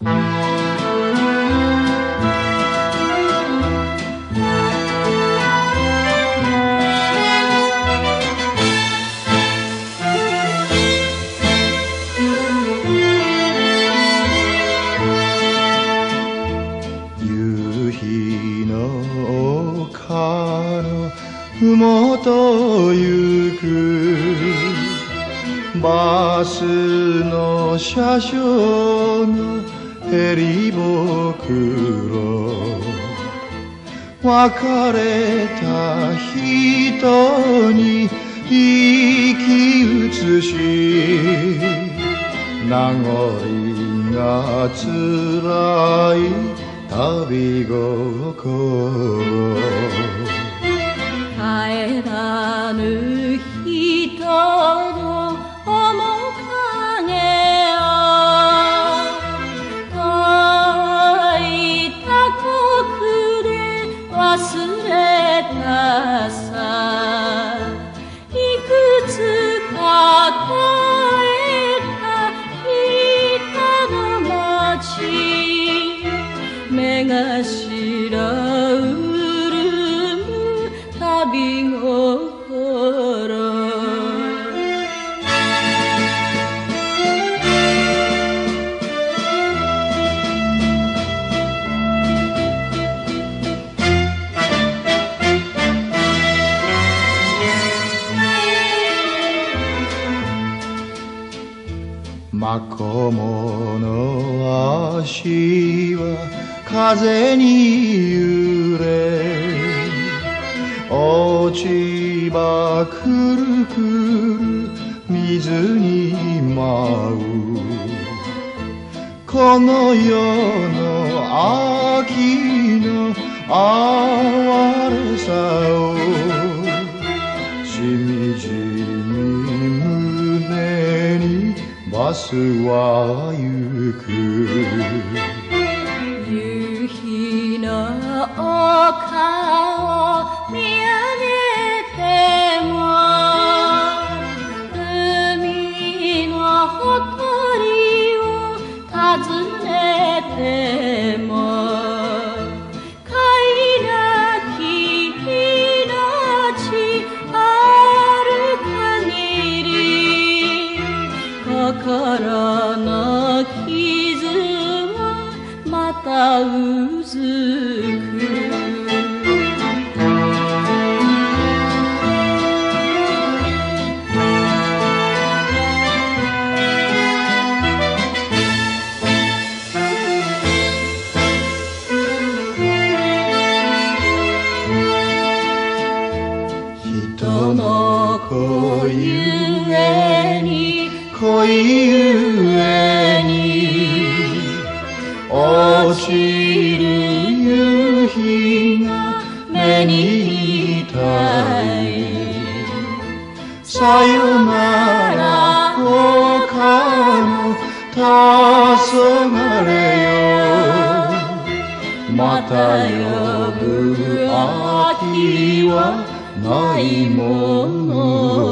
夕日の丘のふもとゆくバスの車掌のへりぼくろ、別れた人に息移し、名残がつらい旅心、 帰らぬ人の面影を遠い他国で忘れたさ。いくつか越えた北の街、目頭潤む旅心。 マコモの足は風に揺れ、落ち葉くるくる水に舞う。この世の秋の哀れさをしみじみ胸にバスは行く。 夕日の丘を見上げても、海のほとりを訪ねても、飼いなき命ある限り、心の傷はまたうずく。人の恋ゆえに恋ゆえに落ちる夕日が目に痛い。さよなら丘の黄昏よ、また呼ぶ秋はないもの。